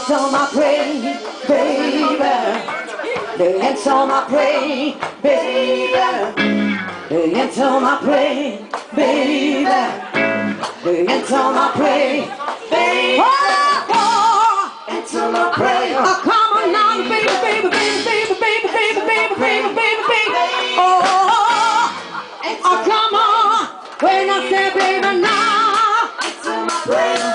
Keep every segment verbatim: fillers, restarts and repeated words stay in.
answer my prayer, baby. The answer my prayer, baby. The answer my prayer, baby. The answer my prayer, baby. Oh, answer my prayer. Oh, come on now, baby, baby, baby, baby, baby, baby, baby, baby, baby, baby. Oh, oh, come on. When I say baby now, answer my prayer.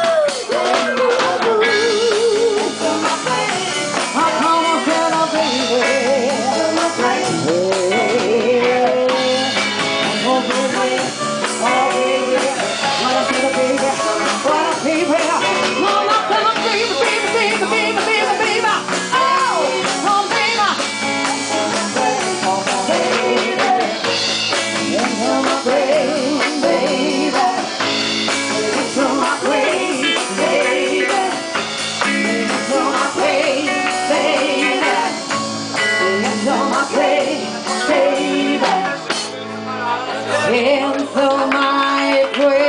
Answer my prayer.